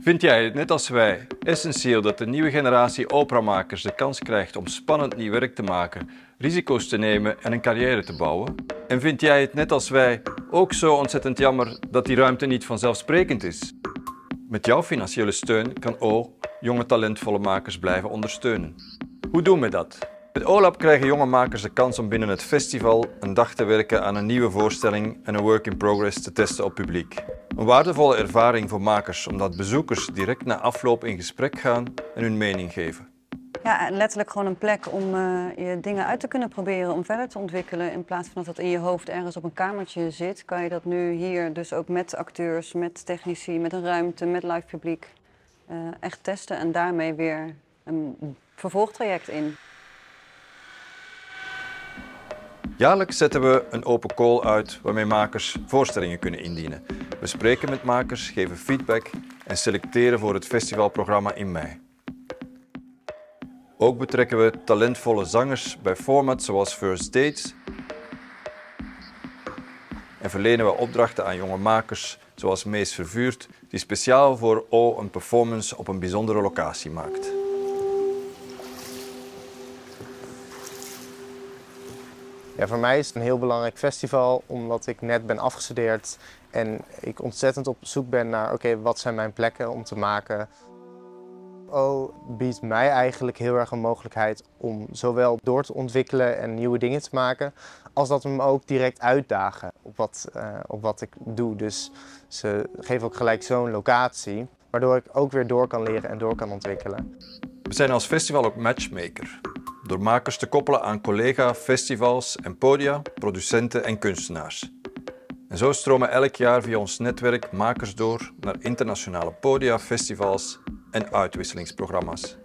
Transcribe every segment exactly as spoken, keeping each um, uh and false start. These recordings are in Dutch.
Vind jij het, net als wij, essentieel dat de nieuwe generatie operamakers de kans krijgt om spannend nieuw werk te maken, risico's te nemen en een carrière te bouwen? En vind jij het, net als wij, ook zo ontzettend jammer dat die ruimte niet vanzelfsprekend is? Met jouw financiële steun kan O jonge talentvolle makers blijven ondersteunen. Hoe doen we dat? Met O Lab krijgen jonge makers de kans om binnen het festival een dag te werken aan een nieuwe voorstelling en een work in progress te testen op publiek. Een waardevolle ervaring voor makers, omdat bezoekers direct na afloop in gesprek gaan en hun mening geven. Ja, letterlijk gewoon een plek om uh, je dingen uit te kunnen proberen, om verder te ontwikkelen. In plaats van dat dat in je hoofd ergens op een kamertje zit, kan je dat nu hier dus ook met acteurs, met technici, met een ruimte, met live publiek uh, echt testen en daarmee weer een vervolgtraject in. Jaarlijks zetten we een open call uit waarmee makers voorstellingen kunnen indienen. We spreken met makers, geven feedback en selecteren voor het festivalprogramma in mei. Ook betrekken we talentvolle zangers bij formats zoals First Dates en verlenen we opdrachten aan jonge makers zoals Mees Vervuurd, die speciaal voor O een performance op een bijzondere locatie maakt. Ja, voor mij is het een heel belangrijk festival, omdat ik net ben afgestudeerd en ik ontzettend op zoek ben naar, oké, okay, wat zijn mijn plekken om te maken. O biedt mij eigenlijk heel erg een mogelijkheid om zowel door te ontwikkelen en nieuwe dingen te maken, als dat we me ook direct uitdagen op wat, uh, op wat ik doe. Dus ze geven ook gelijk zo'n locatie, waardoor ik ook weer door kan leren en door kan ontwikkelen. We zijn als festival ook matchmaker. Door makers te koppelen aan collega, festivals en podia, producenten en kunstenaars. En zo stromen elk jaar via ons netwerk makers door naar internationale podia, festivals en uitwisselingsprogramma's.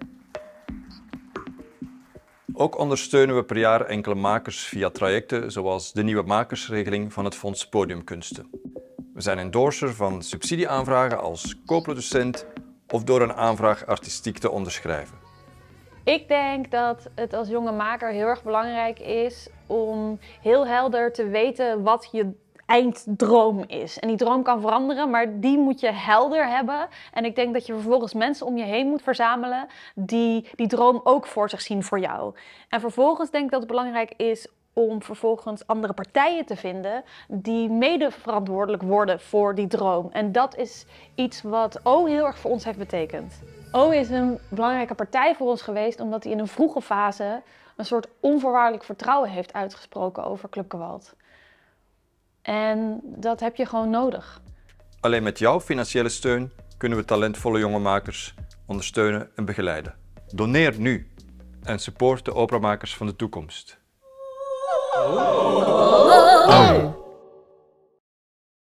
Ook ondersteunen we per jaar enkele makers via trajecten zoals de nieuwe makersregeling van het Fonds Podiumkunsten. We zijn endorser van subsidieaanvragen als co-producent of door een aanvraag artistiek te onderschrijven. Ik denk dat het als jonge maker heel erg belangrijk is om heel helder te weten wat je einddroom is. En die droom kan veranderen, maar die moet je helder hebben. En ik denk dat je vervolgens mensen om je heen moet verzamelen die die droom ook voor zich zien voor jou. En vervolgens denk ik dat het belangrijk is om vervolgens andere partijen te vinden die mede verantwoordelijk worden voor die droom. En dat is iets wat O heel erg voor ons heeft betekend. O is een belangrijke partij voor ons geweest omdat hij in een vroege fase een soort onvoorwaardelijk vertrouwen heeft uitgesproken over Club Gewalt. En dat heb je gewoon nodig. Alleen met jouw financiële steun kunnen we talentvolle jonge makers ondersteunen en begeleiden. Doneer nu en support de operamakers van de toekomst. Oh. Oh.